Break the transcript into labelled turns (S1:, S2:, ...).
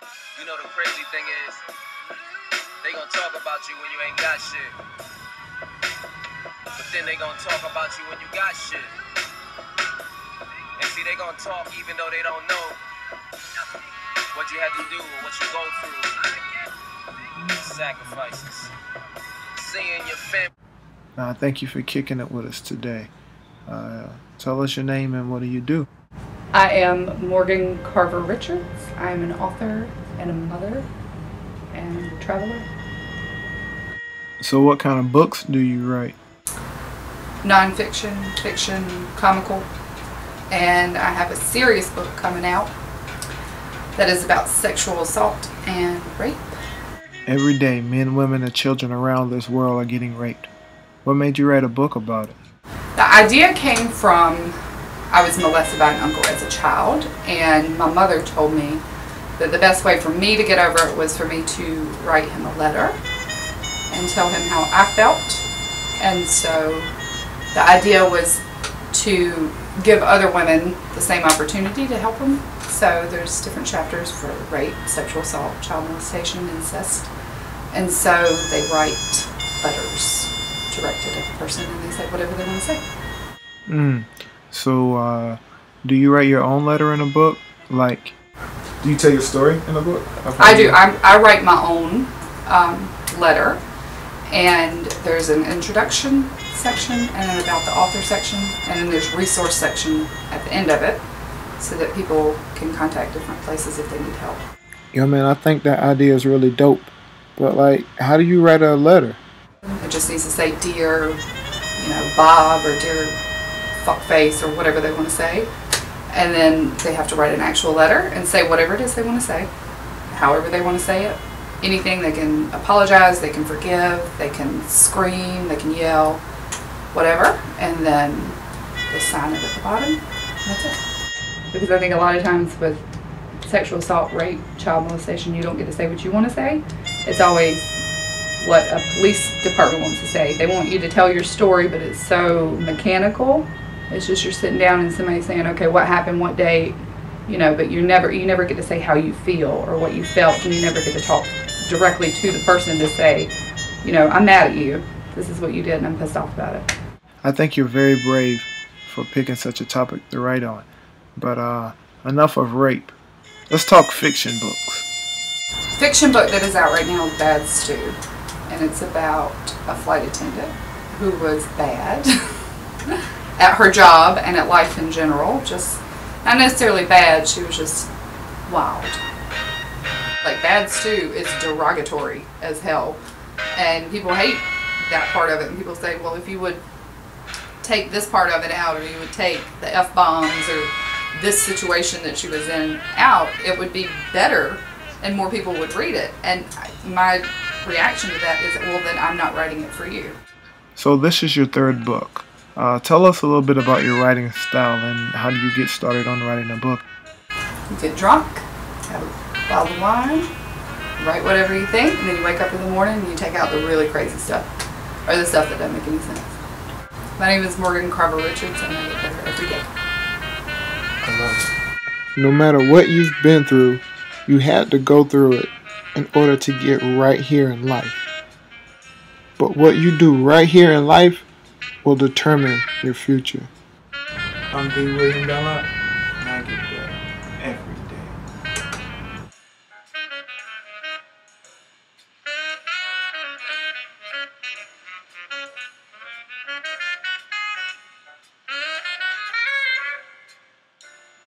S1: You know the crazy thing is, they gonna talk about you when you ain't got shit. But then they gonna talk about you when you got shit. And see, they gonna talk even though they don't know what you had to do or what you go through. Sacrifices. Seeing your family.
S2: Thank you for kicking it with us today. Tell us your name and what do you do?
S3: I am Morgan Carver Richards. I am an author and a mother and a traveler.
S2: So what kind of books do you write?
S3: Non-fiction, fiction, comical, and I have a serious book coming out that is about sexual assault and rape. Every
S2: day, men, women, and children around this world are getting raped. What made you write a book about it?
S3: The idea came from, I was molested by an uncle as a child, and my mother told me that the best way for me to get over it was for me to write him a letter and tell him how I felt. And so the idea was to give other women the same opportunity to help them. So there's different chapters for rape, sexual assault, child molestation, incest. And so they write letters directed at the person and they say whatever they want to say.
S2: So do you write your own letter in a book? Like, do you tell your story in a book?
S3: I do. I write my own letter, and there's an introduction section and an about the author section, and then there's resource section at the end of it so that people can contact different places if they need help.
S2: Yeah, man, I think that idea is really dope. But like, how do you write a letter?
S3: It just needs to say dear, Bob, or dear fuckface, or whatever they want to say. And then they have to write an actual letter and say whatever it is they want to say, however they want to say it. Anything. They can apologize, they can forgive, they can scream, they can yell, whatever. And then they sign it at the bottom. And that's it. Because I think a lot of times with sexual assault, rape, child molestation, you don't get to say what you want to say. It's always what a police department wants to say. They want you to tell your story, but it's so mechanical. It's just you're sitting down and somebody's saying, okay, what happened, what day, but you never get to say how you feel or what you felt, and you never get to talk directly to the person to say, I'm mad at you. This is what you did and I'm pissed off about it.
S2: I think you're very brave for picking such a topic to write on. But enough of rape. Let's talk fiction books.
S3: Fiction book that is out right now is Bad Stew. And it's about a flight attendant who was bad at her job and at life in general. Just not necessarily bad, she was just wild. Like, Bad Stew is derogatory as hell. And people hate that part of it. And people say, well, if you would take this part of it out, or you would take the F-bombs or this situation that she was in out, it would be better and more people would read it. And my reaction to that is, well, then I'm not writing it for you. So
S2: this is your third book. Tell us a little bit about your writing style and how do you get started on writing a book?
S3: You get drunk, have a bottle of wine, write whatever you think, and then you wake up in the morning and you take out the really crazy stuff, or the stuff that doesn't make any sense. My name is Morgan Carver Richards, and I get better every day.
S2: I love it. No matter what you've been through, you had to go through it in order to get right here in life. But what you do right here in life will determine your future. I'm D. William DUNLAP.